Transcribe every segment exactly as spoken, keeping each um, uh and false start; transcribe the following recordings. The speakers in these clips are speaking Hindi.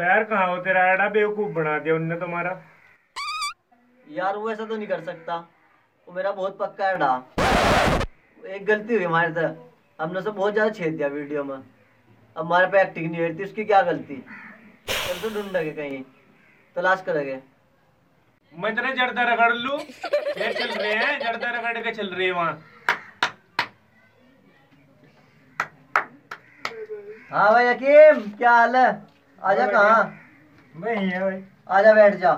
पैर कहाँ हो तेरा? एड़ा बेवकूफ बना दिया उनने तुम्हारा। यार वो ऐसा तो नहीं कर सकता, वो मेरा बहुत पक्का है डा। एक गलती हुई हमारे से, हमने उसे बहुत ज्यादा छेद दिया वीडियो में। अब हमारे पे एक्टिंग नहीं हुई थी, उसकी क्या गलती? चल तो ढूंढेंगे, कहीं तलाश करेंगे। मैं तेरे जर्दा रगड़ लूं? ये चल रहे हैं जर्दा रगड़ के चल रहे हैं वहाँ। हाँ भाई हकीम, क्या हाल है? आजा। कहाँ? मैं ही है भाई। आजा बैठ जा।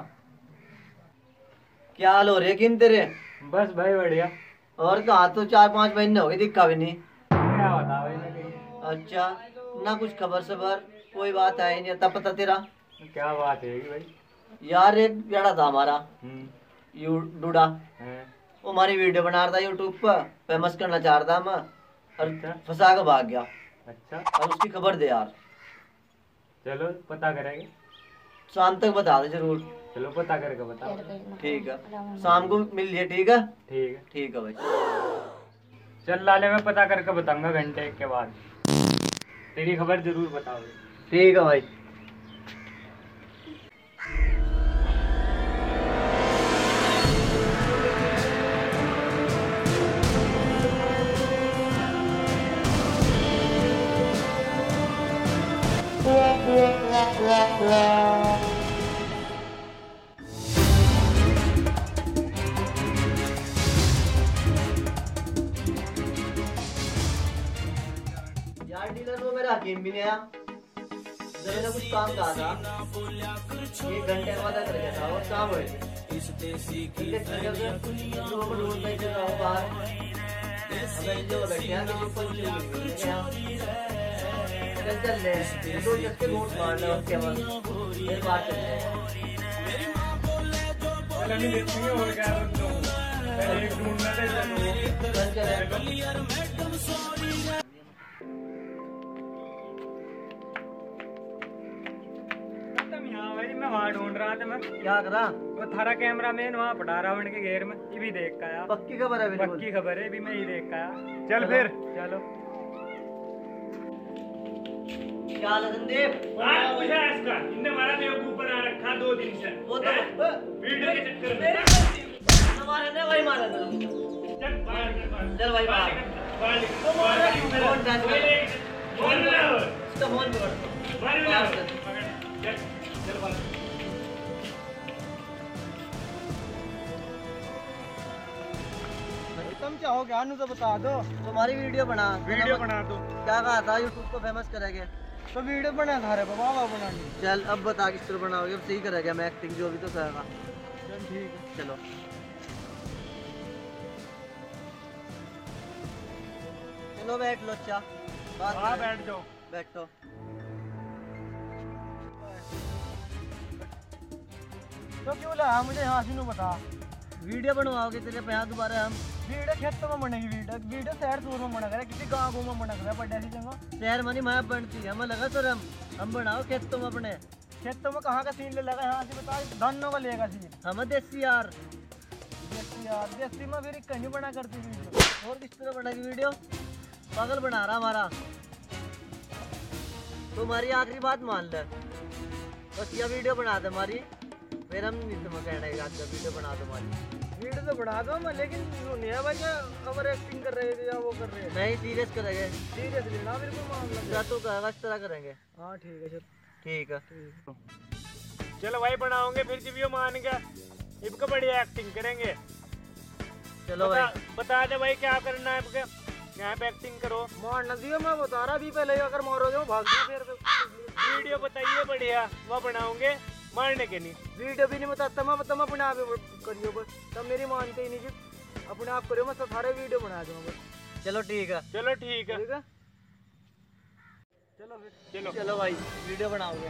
क्या हाल हो रहे किन तेरे? बस भाई बढ़िया। और कहाँ? तो चार पांच महीने हो गए, दिखा भी नहीं। क्या बता भाई मैं कहीं। अच्छा, ना कुछ खबर सबर, कोई बात है ही नहीं। तब पता तेरा? क्या बात है भाई? यार एक जड़ा था हमारा हम्म यू डूडा, है। वो हमारी वीडियो बना रहा था यूट्यूब पर, फेमस करना चाह रहा था मैं, और अच्छा। फंसा के भाग गया। अच्छा और उसकी खबर दे यार। चलो पता करेंगे। शाम तक बता दे जरूर। चलो पता करके बताओ। ठीक है, शाम को मिल लिए। ठीक है ठीक है। ठीक है भाई। चल लाले मैं पता करके बताऊंगा घंटे एक के बाद। तेरी खबर जरूर बताओगे। ठीक है भाई। यार डीलर वो मेरा हकीम भी नहीं आया। जब मैंने कुछ काम कहा था, एक घंटे के बाद कर गया था और शाम हुए थे। लोगों को ढूंढ रहे थे बाहर। हमें जो बैठे हैं किसी को चल चल ले दो चक्के नोट मार लो उसके बाद फिर बात करते हैं। चल अभी देखते हैं और क्या करते हो। पहले एक ढूंढना था चलो। चल चल यहाँ भाई मैं वहाँ ढूंढ रहा था। मैं क्या करा? वो थारा कैमरा मैन वहाँ पटा रावण के घेर में, ये भी देख का आया। पक्की खबर है? बिल्कुल पक्की खबर है, भी मैं ही देख का आया। चल फिर चलो। क्या हाल है संदीप? बात पूछा इसका, इनने हमारा बेवकूफ बना रखा दो दिन से। वो तो वीडियो के चक्कर में हमारे ने वही मारा था। चल बाहर निकल। चल भाई बाहर बाहर निकल। बाहर निकल। फोन डाल फोन ले आओ। इसका फोन पकड़। बाहर निकल। चल चल बाहर। तुम क्या हो? क्या तो बता दो। तुम्हारी वीडियो बना वीडियो बना दो। क्या कहा था यूट्यूब को फेमस करेंगे? तो वीडियो बना था रे बाबा बना। चल अब बता किस तरह बनाओगे? अब सही करेगा, मैं एक्टिंग जो भी तो करेगा। चल ठीक है चलो। चलो बैठ लो। अच्छा बात हाँ करें। बैठ जाओ। बैठो। तो क्यों लाया मुझे यहाँ से? बता। वीडियो बनवाओगे तेरे पे यहाँ दोबारा हम? वीडियो खेतों में बनेगी। वीडियो वीडियो शहर दूर में बना करे, किसी गाँव में बना करे, बड़े ऐसी जगह शहर में नहीं मैं बनती है। हमें लगा सर हम हम बनाओ खेतों में। अपने खेतों में कहाँ का सीन ले लगा? यहाँ से बता। धनों का लेगा सीन। हमें देसी यार। देसी यार देसी में फिर कहीं बना करती वीडियो। और किस तरह बनाएगी वीडियो? पागल बना रहा हमारा। तुम्हारी आखिरी बात मान ले, बस यह वीडियो बना दे हमारी, फिर हम नहीं तुम्हें कहना है आज वीडियो बना दो हमारी। वीडियो तो बना दो मैं, लेकिन नहीं भाई खबर एक्टिंग कर रहे थे या वो कर रहे हैं। नहीं सीरियस करेंगे। सीरियस लेना बिल्कुल मामला। तो कहेगा इस तरह करेंगे। हाँ ठीक है। चल ठीक है। चलो भाई बनाओगे फिर जीवियो मान गया। इनका बढ़िया एक्टिंग करेंगे। चलो बता, भाई बता दे भाई क्या करना है आपके। यहाँ पे एक्टिंग करो। मारना दियो मैं बता रहा भी पहले, अगर मारोगे भाग जाओ फिर। वीडियो बताइए बढ़िया, वो बनाओगे मारने के नहीं। वीडियो भी नहीं बताता मैं, तुम अपने आप करियो बस। तब मेरी मानते ही नहीं जी, अपने आप करियो। मैं सारे वीडियो बना दूंगा बस। चलो ठीक है। चलो ठीक है। ठीक है चलो फिर। चलो चलो भाई वीडियो बनाओगे।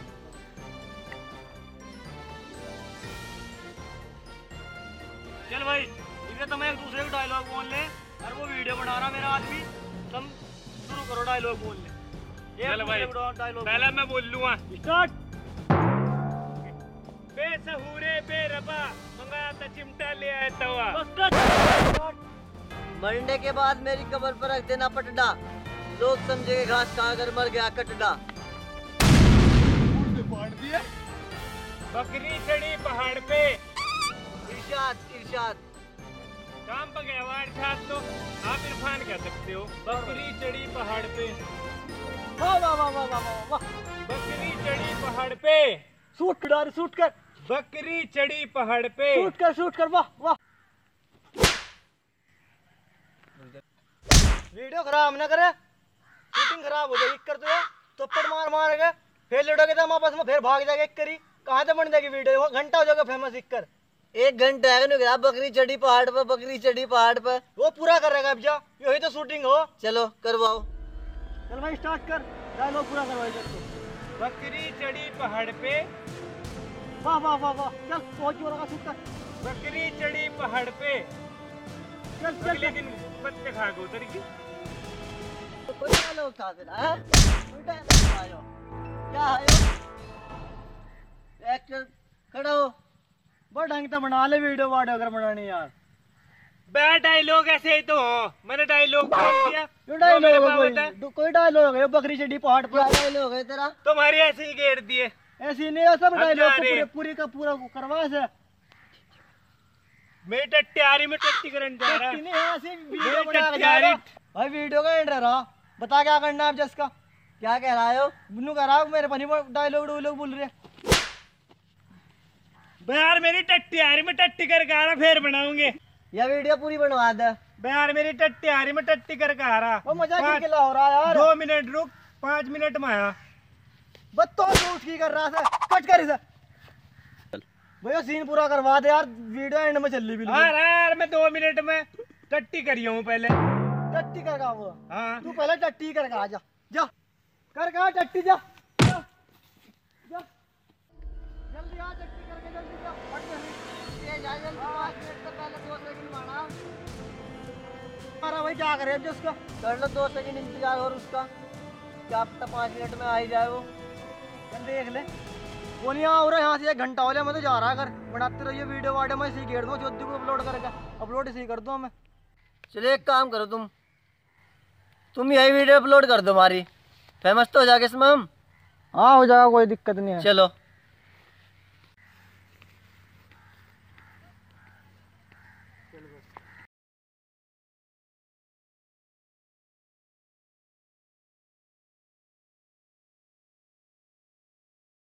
चल भाई इधर तो मैं एक दूसरे को डायलॉग बोल ले और वो वीडियो बना रहा मेरा आदमी। तुम शुरू करो डायलॉग बोलने। चल भाई डायलॉग पहले मैं बोल लूँगा। स्टार्ट। बेसहूरे बेरबा मंगाया था चिमटा ले आया तवा। मरने के बाद मेरी कब्र पर रख देना पटडा, लोग समझेंगे घास खाकर मर गया कटडा। दिए। बकरी चढ़ी पहाड़ पे। इरशाद इरशाद काम पर गया हुआ इरशाद तो आप इरफान कह सकते हो। बकरी चढ़ी पहाड़ पे। वाह वाह वाह वाह वाह वाह। बकरी चढ़ी पहाड़ पे। शूट कर शूट कर बकरी चढ़ी पहाड़ पे। शूट कर शूट कर वाह वाह। वीडियो खराब ना करे, शूटिंग खराब हो जाएगी कर तो थप्पड़ मार मार के फिर लड़ोगे तो आपस में फिर भाग जाएगा एक करी। कहाँ से बन जाएगी वीडियो, घंटा हो जाएगा फेमस एक कर। एक घंटा है नहीं, बकरी चढ़ी पहाड़ पर, बकरी चढ़ी पहाड़ पर, वो पूरा करेगा अब जा, यही तो शूटिंग हो। चलो करवाओ, चल भाई स्टार्ट कर, डायलॉग पूरा करवाओ इसको। बकरी चढ़ी पहाड़ पे। वाह वाह वाह वाह, चल बहुत जोर का शूट कर। बकरी चढ़ी पहाड़ पे। चल चल अगले दिन पत्ते खा के उतर गई। कोई डायलॉग था तेरा, हैं? कोई डायलॉग आयो क्या आयो? एक्टर खड़ा हो, बड़ा ढंग से बना ले वीडियो वाडियो अगर बनानी यार। बैड डायलॉग ऐसे ही तो हो, मैंने डायलॉग बोल दिया। क्यों डायलॉग है कोई? कोई डायलॉग है बकरी चढ़ी पहाड़ पर, डायलॉग है तेरा? तुम्हारी ऐसे ही घेर दिए। ऐसी नहीं है सब डायलॉग को पूरे पूरी का पूरा करवा से। मेरी टट्टी आ रही, मैं टट्टी करने जा रहा। नहीं है ऐसे वीडियो बना के जा रहा भाई, वीडियो का एंड रहा। बता क्या करना है अब जिसका, क्या कह रहा है? बुन्नू कह रहा है मेरे पानी डायलॉग डायलॉग बोल रहे। यार मेरी टट्टी आ रही, मैं टट्टी करके आ रहा, फिर बनाऊंगे। यह वीडियो पूरी बनवा दे। यार मेरी टट्टी आ रही, मैं टट्टी करके आ रहा। वो मजाक किला हो रहा है यार। दो मिनट रुक, पाँच मिनट में आया। बत्तो झूठ की कर रहा था, कट कर इसे भैया, सीन पूरा करवा दे यार, वीडियो एंड में चल रही बिल्कुल। यार यार मैं दो मिनट में टट्टी करी हूँ पहले। टट्टी करगा वो, हाँ तू पहले टट्टी करगा, आ जा जा कर का टट्टी जा जा जा जल्दी आ, टट्टी करके जल्दी जा, फट जल्दी तेज आ, जल्दी पाँच मिनट से पहले दो सेकंड माना। अरे भाई क्या करे अब उसका, कर लो दो सेकंड इंतजार और उसका, क्या पता पाँच मिनट में आ ही जाए वो। चल देख ले, वो नहीं आ रहा यहाँ से एक घंटा हो गया, मैं तो जा रहा कर, बनाते रहिए वीडियो वाडियो, मैं इसी घेर दूँ ज्योति को अपलोड करके, अपलोड इसी कर दूँ मैं। चलिए एक काम करो, तुम तुम यही वीडियो अपलोड कर दो हमारी, फेमस तो हो जाएगा इसमें हम। हाँ हो जाएगा, कोई दिक्कत नहीं है। चलो।